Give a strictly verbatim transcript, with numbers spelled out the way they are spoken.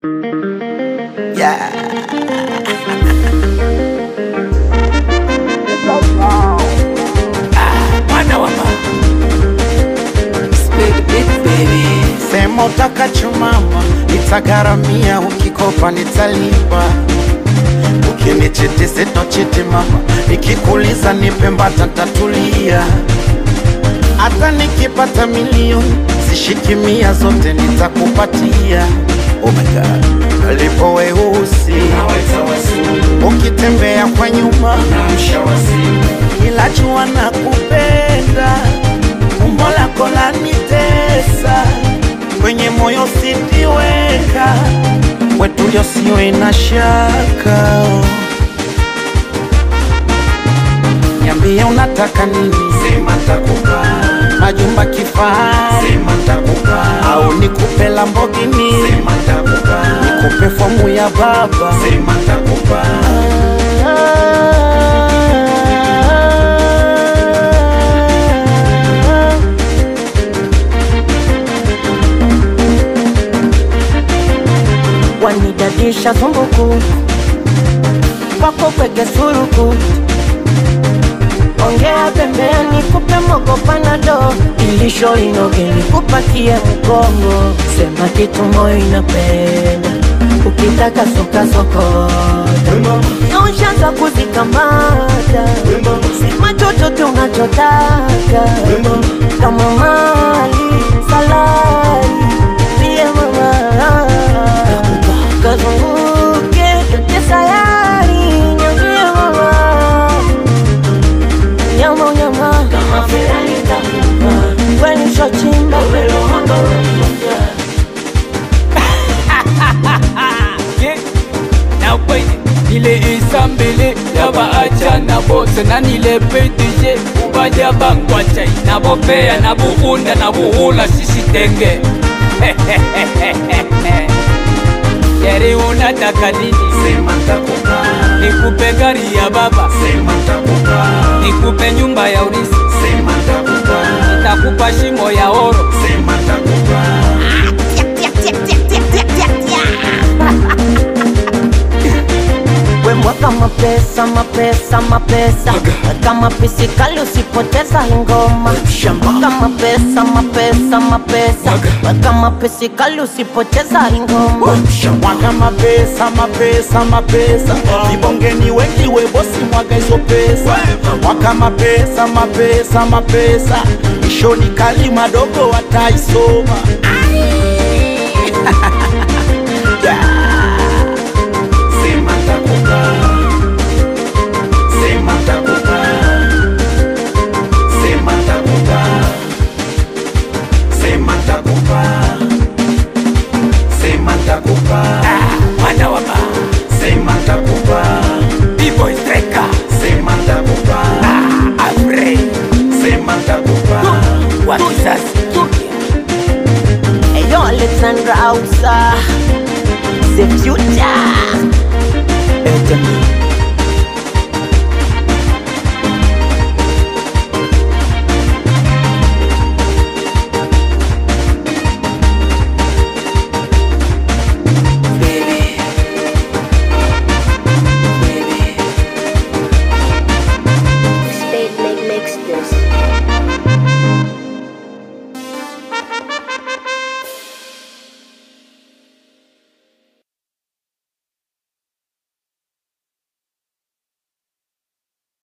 Yeah. Mwana wa mama. Speed it baby. Sema utakacho mama, nitagaramia, ukikopa nitalipa. Ukinichiti sitochiti mama, nikikuliza nipe mbata tatulia. Hata nikipata milioni, sishiki mia zote nitakupatia. Oh my God, alipo weusi ukitembea kwa nyuma ila jua nakupenda, umbo lako lanitesa, kwenye moyo sitiweka, wetu ndio siwe na shaka. Niambie unataka nini, sema takupa. Majumba kifahari, sema takupa. Au nikupe Lamborghini, sema takupa. Nikupe fomu ya baba, sema takupa. Wanidadisha zumbuku wako kwege suruku, ongea pembeni kupe mogo panado, ilisho inoge nikupatie mkongo, sema kitu moyo inapenda, ukitaka soka sokota, naushaza kuzikamata, sema chochote unachotaka, kama mali salari pia mama kazunguke yote sayari, nyambie mama. Nyama nyama kama ferani takupa, kweni shochimba welo manga wanyonga. Na kwenye nile isambele yaba acha na bose na nile P D G ubaja bangwa chai na bopea na buunda na buhula sisi tenge. Yeri unataka nini, sema takupa. Nikupe gari ya baba, sema takupa. Nikupe nyumba ya urisi, sema takupa. Nitakupa shimo ya oro, sema takupa. We mwaka mapesa, mapesa, mapesa, kama pisikali usipoteza ingoma. Mwaka mapesa, mapesa, mapesa, kama pisikali usipoteza ingoma. Mwaka mapesa, mapesa, mapesa, vibongeni wengi we bosi mwaga hizo pesa. Mwaka mapesa, mapesa, mapesa, ishoni kali madogo wataisoma. Sema takupa. Sema takupa. Sema takupa. Sema takupa. Sema takupa. Mwana wa mama. Sema takupa. B-boy striker. Sema takupa. Afre. Sema takupa. Wa kisasi. Hey yo, Alexandra Hausa, the future. Enter me.